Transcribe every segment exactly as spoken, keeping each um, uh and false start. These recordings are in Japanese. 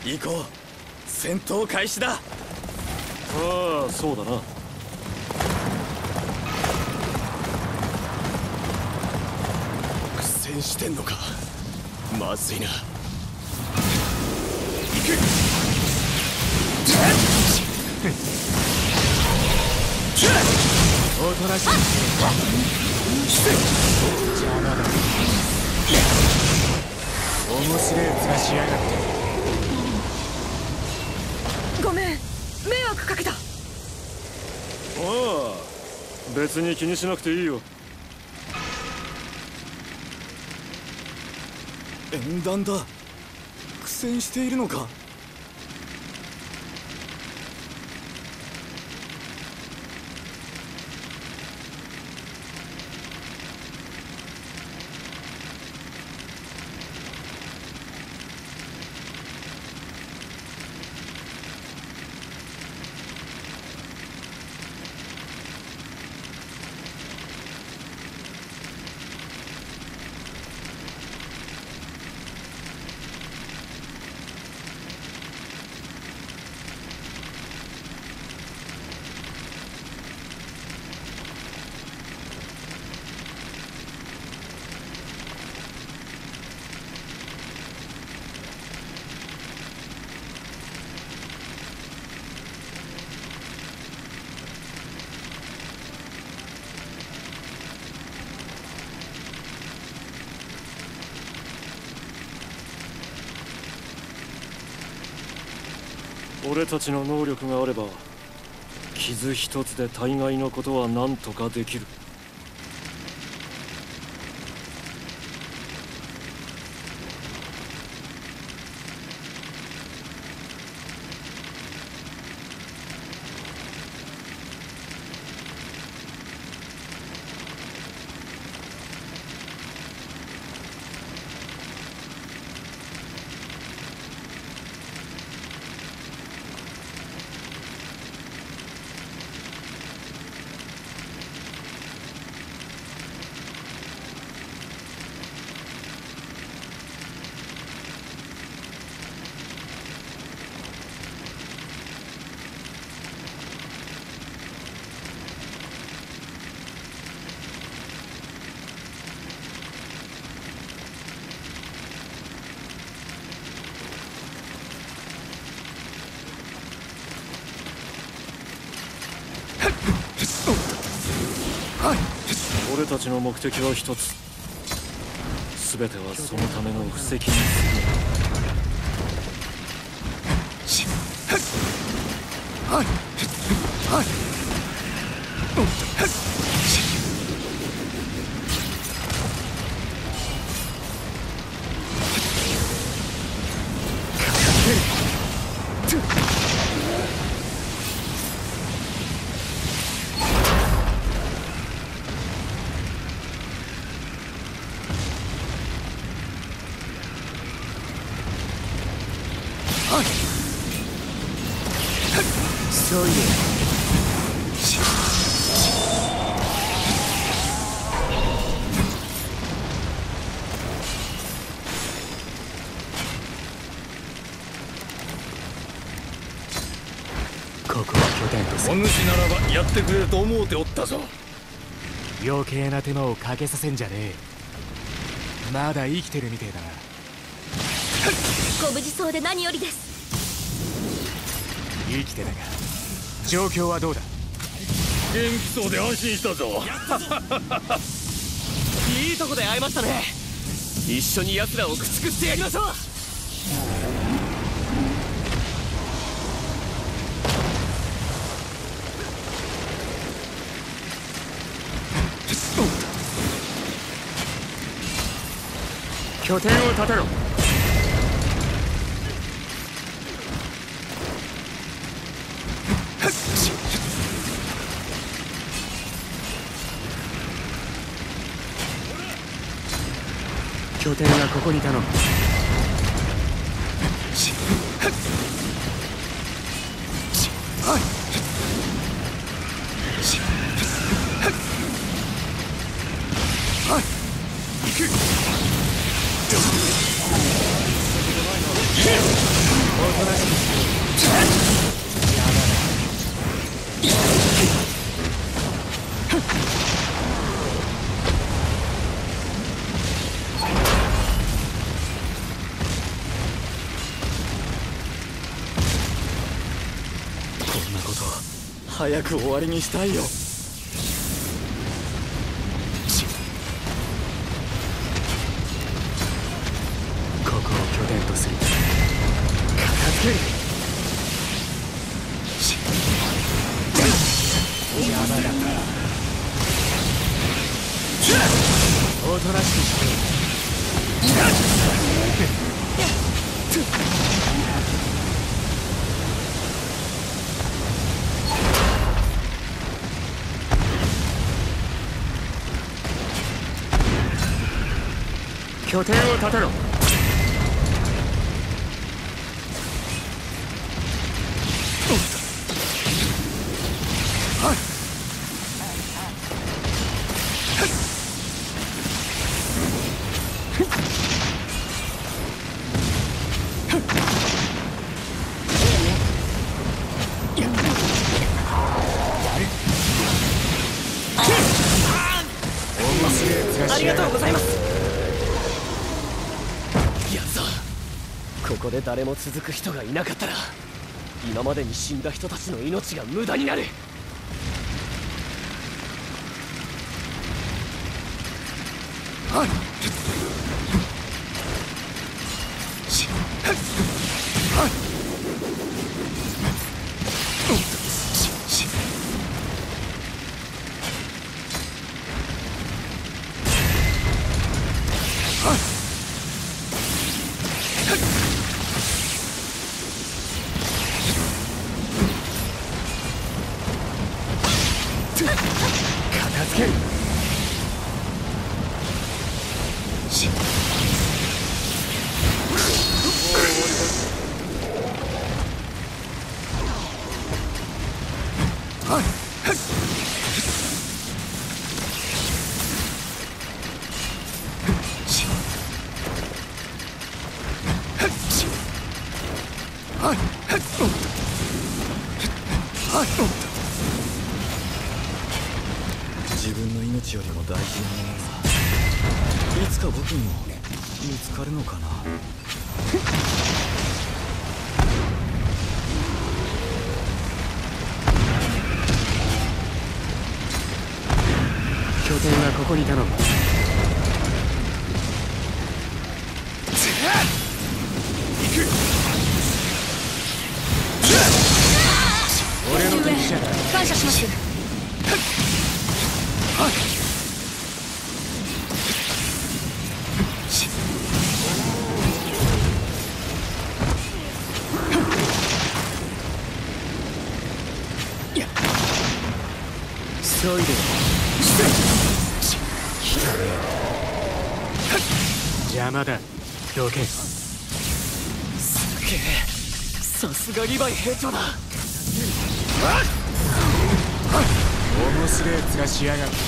行こう。戦闘開始だ。 ああ、そうだな。 苦戦してんのか。まずいな。行く。 おとなしい。邪魔だ。面白い面しやがって。 ごめん、迷惑かけた。 ああ、別に気にしなくていいよ。 縁談だ。苦戦しているのか。 俺たちの能力があれば傷一つで大概のことは何とかできる。俺たちの目的は一つ。全てはそのための布石にする。 はいはい。 そういうここは拠点とする。 お主ならばやってくれると思うておったぞ。 余計な手間をかけさせんじゃねえ。まだ生きてるみてえだな。 ご無事そうで何よりです。 生きてたが状況はどうだ。 元気そうで安心したぞ。 いいとこで会えましたね。一緒に奴らを駆逐してやりましょう。 拠点を立てろ。拠点はここに頼む。おとなんなこと早く終わりにしたいよ。 ここを拠点とする。 片付ける。 邪魔だ。おとなしくしてろ。拠点を立てろ。 ありがとうございます。やつだ。ここで誰も続く人がいなかったら今までに死んだ人たちの命が無駄になる。 片付ける。 自分の命よりも大事なものはいつか僕にも見つかるのかな。 拠点はここに頼む。俺の敵者だ。 感謝します。 急いで。邪魔だ。どけ。 すげえ、さすがリヴァイ兵長だ。 面白い面しやがる。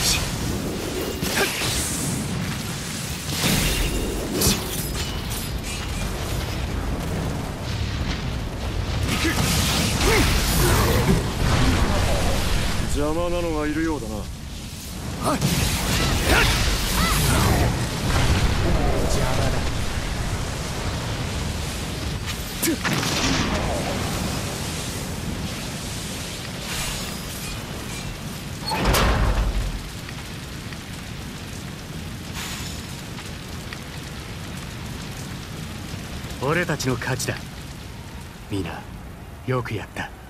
邪魔なのがいるようだな。 邪魔だ。俺たちの勝ちだ。みんなよくやった。